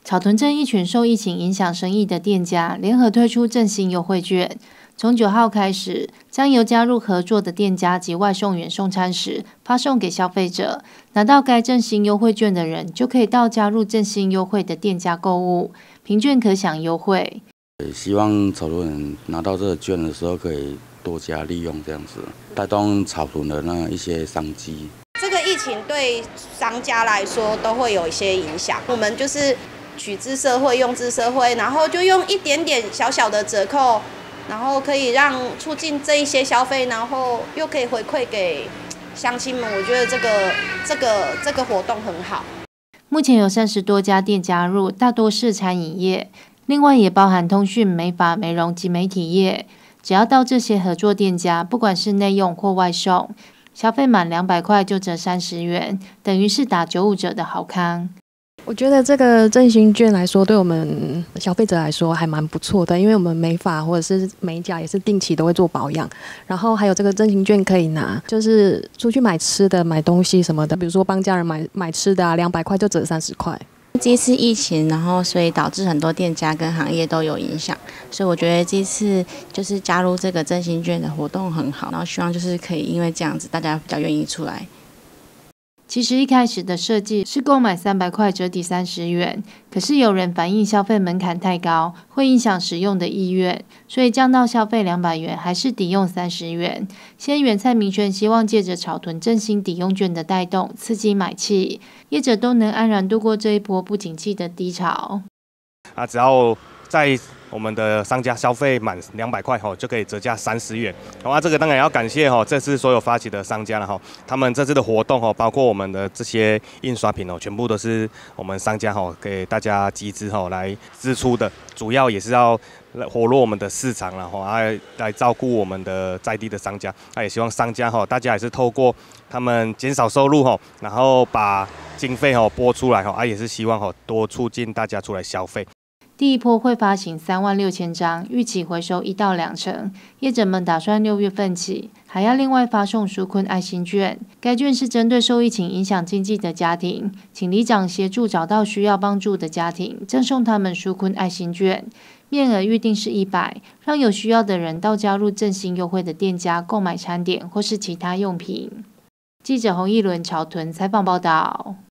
草屯镇一群受疫情影响生意的店家联合推出振兴优惠券，从9号开始，将由加入合作的店家及外送员送餐时发送给消费者。拿到该振兴优惠券的人，就可以到加入振兴优惠的店家购物，凭券可享优惠。 希望草屯人拿到这个券的时候，可以多加利用，这样子带动草屯的那一些商机。 这个疫情对商家来说都会有一些影响，我们就是取之社会，用之社会，然后就用一点点小小的折扣，然后可以让促进这一些消费，然后又可以回馈给乡亲们。我觉得这个活动很好。 目前有30多家店加入，大多是餐饮业，另外也包含通讯、美发、美容及媒体业。只要到这些合作店家，不管是内用或外送，消费满200块就折30元，等于是打95折的好康。 我觉得这个振兴券来说，对我们消费者来说还蛮不错的，因为我们美发或者是美甲也是定期都会做保养，然后还有这个振兴券可以拿，就是出去买吃的、买东西什么的，比如说帮家人买吃的啊，200块就折30块。 这次疫情，然后所以导致很多店家跟行业都有影响，所以我觉得这次就是加入这个振兴券的活动很好，然后希望就是可以因为这样子，大家比较愿意出来。 其实一开始的设计是购买300块折抵30元，可是有人反映消费门槛太高，会影响使用的意愿，所以降到消费200元，还是抵用30元。先元蔡明轩希望借着草屯振兴抵用券的带动，刺激买气，业者都能安然度过这一波不景气的低潮。 只要在我们的商家消费满200块就可以折价30元。这个当然要感谢这次所有发起的商家了他们这次的活动包括我们的这些印刷品全部都是我们商家给大家集资来支出的，主要也是要活络我们的市场来照顾我们的在地的商家。也希望商家大家也是透过他们减少收入然后把经费拨出来也是希望多促进大家出来消费。 第一波会发行36000张，预期回收1到2成。业者们打算6月份起，还要另外发送纾困爱心券。该券是针对受疫情影响经济的家庭，请里长协助找到需要帮助的家庭，赠送他们纾困爱心券，面额预定是100，让有需要的人到加入振兴优惠的店家购买餐点或是其他用品。记者洪义伦草屯采访报道。